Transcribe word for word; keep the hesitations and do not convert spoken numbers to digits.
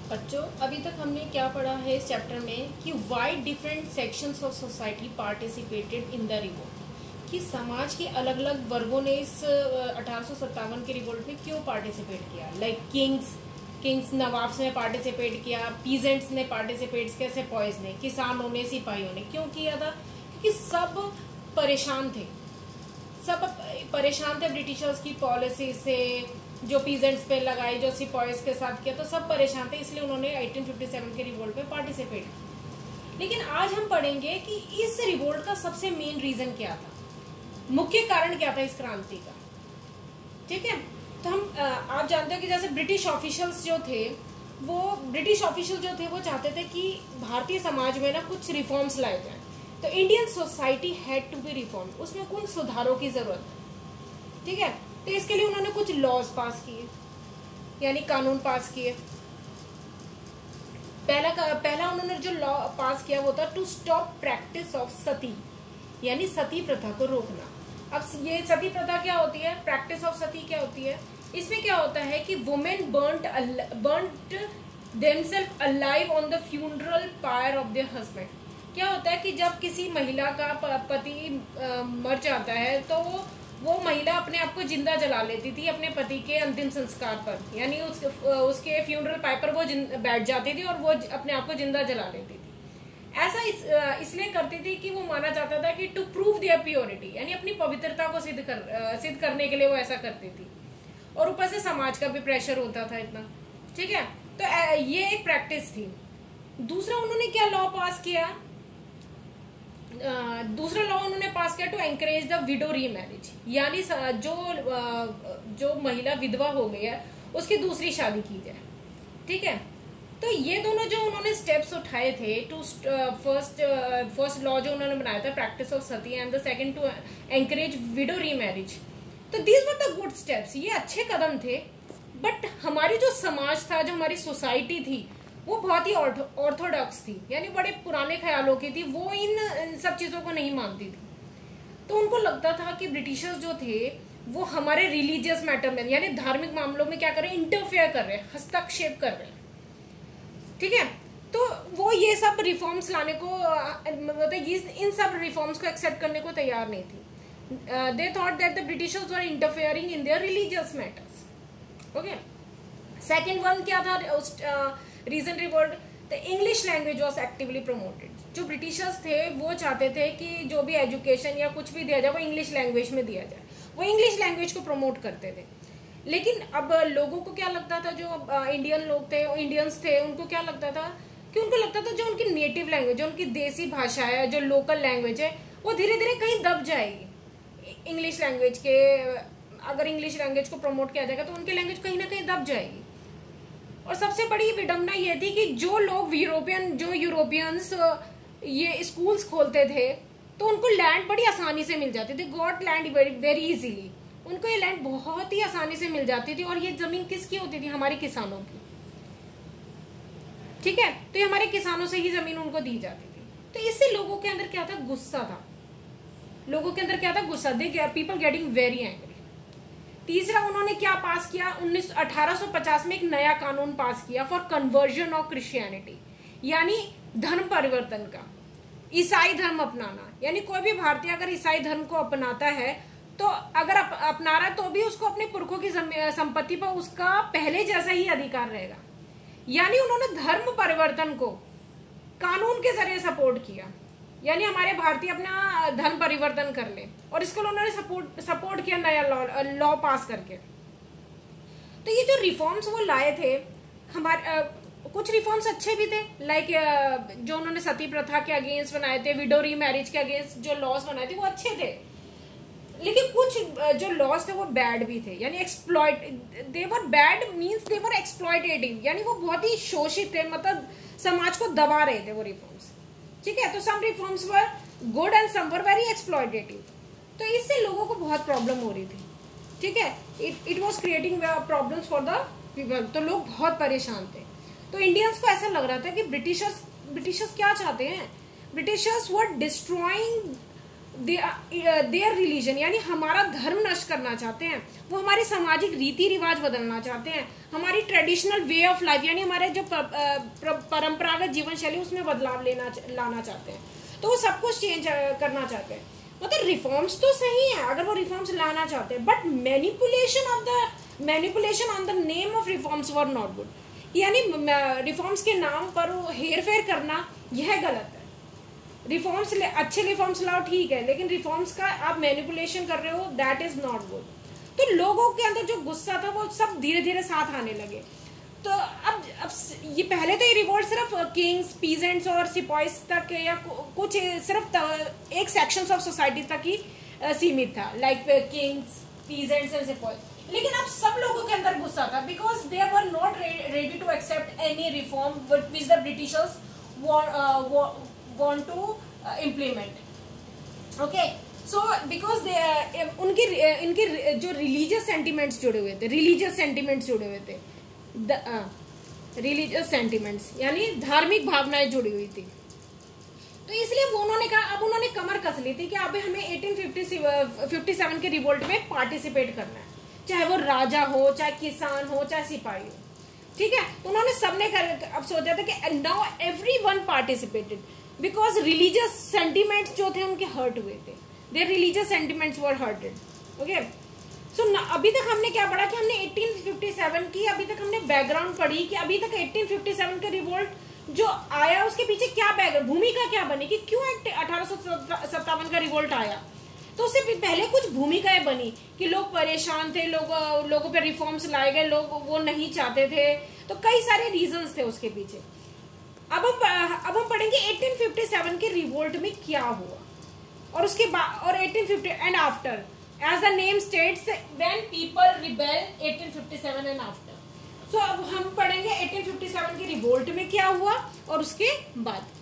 बच्चों, अभी तक हमने क्या पढ़ा है इस चैप्टर में कि why different sections of society participated in the revolt, कि समाज के अलग अलग वर्गों ने इस अठारह सौ सत्तावन के रिवोल्ट में क्यों पार्टिसिपेट किया। लाइक किंग्स किंग्स नवाब्स ने पार्टिसिपेट किया, पीजेंट्स ने पार्टिसिपेट किया, सेपॉयज ने, किसानों ने, सिपाहियों ने। क्यों किया था? क्योंकि सब परेशान थे, सब परेशान थे ब्रिटिशर्स की पॉलिसी से, जो पीजेंट्स पे लगाई, जो सिपॉयज के साथ किया, तो सब परेशान थे, इसलिए उन्होंने अठारह सौ सत्तावन के रिवोल्ट में पार्टिसिपेट किया। लेकिन आज हम पढ़ेंगे कि इस रिवोल्ट का सबसे मेन रीजन क्या था, मुख्य कारण क्या था इस क्रांति का। ठीक है, तो हम आप जानते हैं कि जैसे ब्रिटिश ऑफिशियल्स जो थे वो ब्रिटिश ऑफिशियल जो थे वो चाहते थे कि भारतीय समाज में ना कुछ रिफॉर्म्स लाए जाएं। तो Indian society had to be reform, उसमें कुछ सुधारों की जरूरत है। ठीक है, तो इसके लिए उन्होंने कुछ लॉज पास किए, यानी कानून पास किए। पहला पहला उन्होंने जो लॉ पास किया वो था to stop practice of sati, यानी सती प्रथा को रोकना। अब ये सती प्रथा क्या होती है, प्रैक्टिस ऑफ सती क्या होती है, इसमें क्या होता है कि women burnt burnt themself alive on the funeral pyre of their husband. क्या होता है कि जब किसी महिला का पति मर जाता है तो वो वो महिला अपने आप को जिंदा जला लेती थी अपने पति के अंतिम संस्कार पर, यानी उस, उसके फ्यूनरल पायर पर वो बैठ जाती थी और वो अपने आप को जिंदा जला लेती थी। ऐसा इस, इसलिए करती थी कि वो माना जाता था कि टू प्रूव देयर प्योरिटी, यानी अपनी पवित्रता को सिद्ध कर सिद्ध करने के लिए वो ऐसा करती थी। और ऊपर से समाज का भी प्रेशर होता था इतना। ठीक है, तो ये एक प्रैक्टिस थी। दूसरा उन्होंने क्या लॉ पास किया, Uh, दूसरा लॉ उन्होंने पास किया to encourage the widow remarriage, यानी जो uh, जो महिला विधवा हो गई है उसकी दूसरी शादी की जाए। ठीक है, तो ये दोनों जो उन्होंने स्टेप्स उठाए थे, टू फर्स्ट फर्स्ट लॉ जो उन्होंने बनाया था practice of sati, and the second to encourage widow remarriage, तो these were the good steps, ये अच्छे कदम थे। बट हमारी जो समाज था, जो हमारी सोसाइटी थी, वो बहुत ही ऑर्थोडॉक्स थी, यानी बड़े पुराने ख्यालों की थी, वो इन, इन सब चीजों को नहीं मानती थी। तो उनको लगता था कि ब्रिटिशर्स जो थे वो हमारे रिलीजियस मैटर में, यानी धार्मिक मामलों में क्या कर रहे हैं, इंटरफेयर कर रहे हैं, हस्तक्षेप कर रहे हैं। ठीक है, तो वो ये सब रिफॉर्म्स लाने को, मतलब इन सब रिफॉर्म्स को एक्सेप्ट करने को तैयार नहीं थी। They thought that the britishers were interfering in their religious matters. Okay, second one क्या था उस reason revolt, the English language was actively promoted. जो ब्रिटिशर्स थे वो चाहते थे कि जो भी एजुकेशन या कुछ भी दिया जाए वो इंग्लिश लैंग्वेज में दिया जाए, वो इंग्लिश लैंग्वेज को प्रमोट करते थे। लेकिन अब लोगों को क्या लगता था, जो इंडियन लोग थे, इंडियंस थे, उनको क्या लगता था कि उनको लगता था जो उनकी नेटिव लैंग्वेज, जो उनकी देसी भाषा है, जो लोकल लैंग्वेज है, वो धीरे धीरे कहीं दब जाएगी। इंग्लिश लैंग्वेज के अगर इंग्लिश लैंग्वेज को प्रमोट किया जाएगा तो उनकी लैंग्वेज कहीं ना कहीं दब जाएगी। और सबसे बड़ी विडंबना ये थी कि जो लोग यूरोपियन जो यूरोपियंस ये स्कूल्स खोलते थे तो उनको लैंड बड़ी आसानी से मिल जाती थी, गॉट लैंड वेरी इजीली, उनको ये लैंड बहुत ही आसानी से मिल जाती थी। और ये जमीन किसकी होती थी, हमारे किसानों की। ठीक है, तो ये हमारे किसानों से ही जमीन उनको दी जाती थी। तो इससे लोगों के अंदर क्या था, गुस्सा था। लोगों के अंदर क्या था, गुस्सा। They people getting very angry. तीसरा उन्होंने क्या पास किया, उन्नीस अठारह सौ पचास में एक नया कानून पास किया फॉर कन्वर्जन ऑफ क्रिश्चियनिटी, यानी धर्म परिवर्तन का, ईसाई धर्म अपनाना। यानी कोई भी भारतीय अगर ईसाई धर्म को अपनाता है तो अगर अप, अपना रहा है तो भी उसको अपने पुरखों की संपत्ति पर उसका पहले जैसा ही अधिकार रहेगा। यानी उन्होंने धर्म परिवर्तन को कानून के जरिए सपोर्ट किया, यानी हमारे भारतीय अपना धर्म परिवर्तन कर ले, और इसको उन्होंने सपोर्ट सपोर्ट किया नया लॉ लॉ पास करके। तो ये जो रिफॉर्म्स वो लाए थे, हमारे कुछ रिफॉर्म्स अच्छे भी थे, लाइक जो उन्होंने सती प्रथा के अगेंस्ट बनाए थे, विडो री मैरिज के अगेंस्ट जो लॉज बनाए थे वो अच्छे थे। लेकिन कुछ जो लॉज थे वो बैड भी थे, यानी exploit, they were bad means they were exploitative, यानी वो बहुत ही शोषित थे, मतलब समाज को दबा रहे थे वो रिफॉर्म्स। ठीक है, तो some reforms were good and some were very exploitative. तो इससे लोगों को बहुत प्रॉब्लम हो रही थी। ठीक है, it it was creating problems for the people, तो लोग बहुत परेशान थे। तो इंडियंस को ऐसा लग रहा था कि ब्रिटिशर्स ब्रिटिशर्स क्या चाहते हैं, britishers were destroying their religion, यानी हमारा धर्म नष्ट करना चाहते हैं, वो हमारे सामाजिक रीति रिवाज बदलना चाहते हैं, हमारी ट्रेडिशनल वे ऑफ लाइफ यानी हमारे जो परंपरागत जीवन शैली उसमें बदलाव लेना लाना चाहते हैं, तो वो सब कुछ चेंज करना चाहते हैं। मतलब रिफॉर्म्स तो सही है अगर वो रिफॉर्म्स लाना चाहते हैं, but manipulation of the manipulation on the name of reforms were not good, यानी रिफॉर्म्स के नाम पर हेर फेर करना यह गलत है। रिफॉर्म्स अच्छे रिफॉर्म्स लाओ ठीक है, लेकिन रिफॉर्म्स का आप मैनिपुलेशन कर रहे हो, दैट इज नॉट गुड। तो लोगों के अंदर जो गुस्सा था वो सब धीरे धीरे साथ आने लगे। तो अब अब ये पहले तो ये रिवोल्ट सिर्फ किंग्स, पीजेंट्स और सिपाहीज तक या कुछ सिर्फ एक सेक्शंस ऑफ सोसाइटी तक ही सीमित था, लाइक किंग्स, पीजेंट्स एंड सिपाहीज। लेकिन अब सब लोगों के अंदर गुस्सा था, because they were not ready to accept any reform which the britishers want to uh, implement. Okay, so because they uh, उनके इनके जो religious sentiments जुड़े हुए थे, religious sentiments जुड़े हुए थे, religious sentiments यानी धार्मिक भावनाएं जुड़ी हुई थी, तो इसलिए वो उन्होंने कहा, अब उन्होंने कमर कस ली थी कि अब हमें अठारह सौ सत्तावन के रिवोल्ट में पार्टिसिपेट करना है, चाहे वो राजा हो, चाहे किसान हो, चाहे सिपाही हो, ठीक है। तो उन्होंने सबने कर अब सोचा था कि now everyone participated, because religious sentiments जो थे उनके हर्ट हुए थे, their religious sentiments were hurted. Okay, so अभी तक हमने क्या पढ़ा कि हमने अठारह सौ सत्तावन की अभी तक हमने बैकग्राउंड पढ़ी कि अभी तक अठारह सौ सत्तावन का रिवोल्ट जो आया उसके पीछे क्या बैकग्राउंड, भूमिका क्या बनी कि क्यों अठारह सौ सत्तावन का रिवोल्ट आया। तो उससे पहले कुछ भूमिकाएं बनी कि लोग परेशान थे, लोग लोगों पे रिफॉर्म्स लाए गए, लोग वो नहीं चाहते थे, तो कई सारे रीजंस थे उसके पीछे। अब हम अब हम पढ़ेंगे अठारह सौ सत्तावन के रिवोल्ट में क्या हुआ, और उसके बाद और अठारह सौ पचास and after, as the name states when people rebel अठारह सौ सत्तावन एंड आफ्टर। सो अब हम पढ़ेंगे अठारह सौ सत्तावन के रिवोल्ट में क्या हुआ और उसके बाद।